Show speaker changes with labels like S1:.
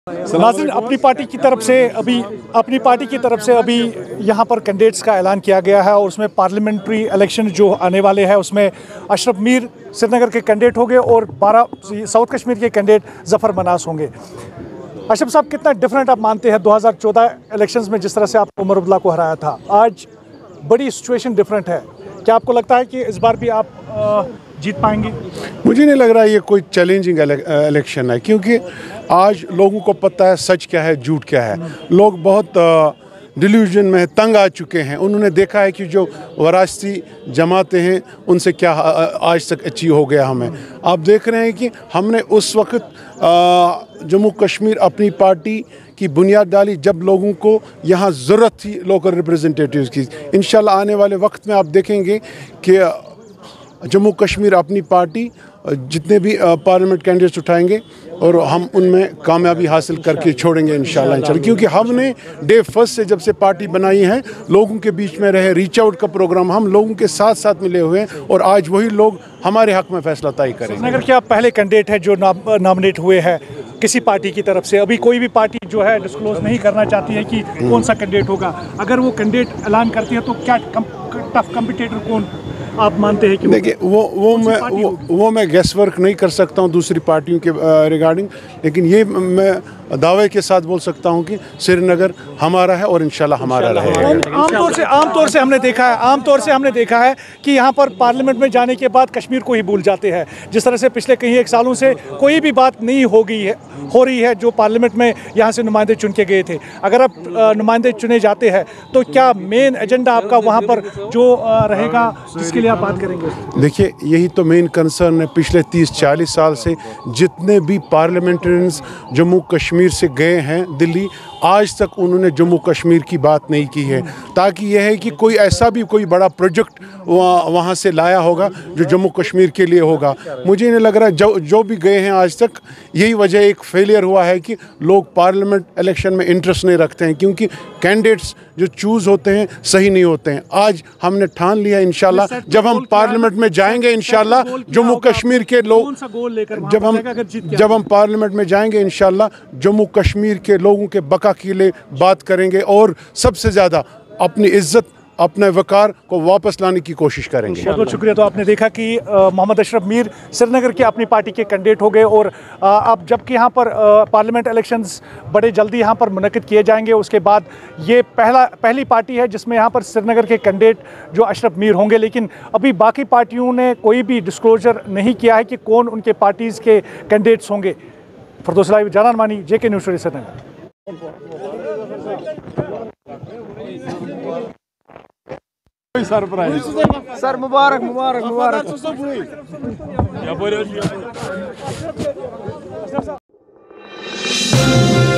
S1: नाज़रीन, अपनी पार्टी की तरफ से अभी यहाँ पर कैंडिडेट्स का ऐलान किया गया है और उसमें पार्लियामेंट्री इलेक्शन जो आने वाले हैं उसमें अशरफ मीर श्रीनगर के कैंडिडेट होंगे और 12 साउथ कश्मीर के कैंडिडेट ज़फ़र मनास होंगे। अशरफ साहब, कितना डिफरेंट आप मानते हैं 2014 इलेक्शंस में जिस तरह से आपने उमर अब्दुल्ला को हराया था, आज बड़ी सिचुएशन डिफरेंट है, क्या आपको लगता है कि इस बार भी आप जीत पाएंगे?
S2: मुझे नहीं लग रहा ये कोई चैलेंजिंग इलेक्शन है, क्योंकि आज लोगों को पता है सच क्या है, झूठ क्या है। लोग बहुत डिल्यूजन में तंग आ चुके हैं। उन्होंने देखा है कि जो वरासती जमातें हैं उनसे क्या आज तक अचीव हो गया हमें। आप देख रहे हैं कि हमने उस वक्त जम्मू कश्मीर अपनी पार्टी की बुनियाद डाली जब लोगों को यहाँ ज़रूरत थी लोकल रिप्रेजेंटेटिव्स की। इंशाल्लाह आने वाले वक्त में आप देखेंगे कि जम्मू कश्मीर अपनी पार्टी जितने भी पार्लियामेंट कैंडिडेट्स उठाएंगे और हम उनमें कामयाबी हासिल करके छोड़ेंगे इंशाल्लाह। क्योंकि हमने डे फर्स्ट से जब से पार्टी बनाई है लोगों के बीच में रहे, रीच आउट का प्रोग्राम, हम लोगों के साथ साथ मिले हुए हैं और आज वही लोग हमारे हक में फैसला तय करेंगे।
S1: अगर क्या आप पहले कैंडिडेट है जो नॉमिनेट हुए हैं किसी पार्टी की तरफ से, अभी कोई भी पार्टी जो है डिस्क्लोज नहीं करना चाहती है कि कौन सा कैंडिडेट होगा, अगर वो कैंडिडेट ऐलान करती है तो क्या टफ कम्पिटिटर कौन आप मानते हैं कि?
S2: देखिए वो मैं गैस वर्क नहीं कर सकता हूँ दूसरी पार्टियों के रिगार्डिंग, लेकिन ये मैं दावे के साथ बोल सकता हूँ कि श्रीनगर हमारा है और इंशाल्लाह हमारा रहेगा।
S1: आमतौर से हमने देखा है कि यहाँ पर पार्लियामेंट में जाने के बाद कश्मीर को ही भूल जाते हैं। जिस तरह से पिछले कई एक सालों से कोई भी बात नहीं हो रही है जो पार्लियामेंट में यहाँ से नुमाइंदे चुन के गए थे। अगर आप नुमाइंदे चुने जाते हैं तो क्या मेन एजेंडा आपका वहाँ पर जो रहेगा जिसके लिए आप बात करेंगे?
S2: देखिए, यही तो मेन कंसर्न है। पिछले 30-40 साल से जितने भी पार्लियामेंटेरियंस जम्मू कश्मीर से गए हैं दिल्ली, आज तक उन्होंने जम्मू कश्मीर की बात नहीं की है, ताकि यह है कि कोई ऐसा भी कोई बड़ा प्रोजेक्ट वहाँ से लाया होगा जो जम्मू कश्मीर के लिए होगा। मुझे नहीं लग रहा जो भी गए हैं आज तक, यही वजह एक फेलियर हुआ है कि लोग पार्लियामेंट इलेक्शन में इंटरेस्ट नहीं रखते हैं, क्योंकि कैंडिडेट्स जो चूज़ होते हैं सही नहीं होते हैं। आज हमने ठान लिया इंशाल्लाह जब हम पार्लियामेंट में जाएंगे इंशाल्लाह जम्मू कश्मीर के लोग, जब हम पार्लियामेंट में जाएंगे इंशाल्लाह जम्मू कश्मीर के लोगों के बका के लिए बात करेंगे और सबसे ज़्यादा अपनी इज्जत, अपने वकार को वापस लाने की कोशिश करेंगे।
S1: बहुत बहुत शुक्रिया। तो आपने देखा कि मोहम्मद अशरफ मीर श्रीनगर के अपनी पार्टी के कैंडिडेट हो गए और अब जबकि यहाँ पर पार्लियामेंट इलेक्शंस बड़े जल्दी यहाँ पर मुनक्किद किए जाएंगे, उसके बाद ये पहली पार्टी है जिसमें यहाँ पर श्रीनगर के कैंडिडेट जो अशरफ मीर होंगे। लेकिन अभी बाकी पार्टियों ने कोई भी डिस्क्लोजर नहीं किया है कि कौन उनके पार्टीज़ के कैंडिडेट्स होंगे। फरदौस लाइव, जानान मानी, JK news Srinagar.
S3: Surprise sir, मुबारक मुबारक मुबारक।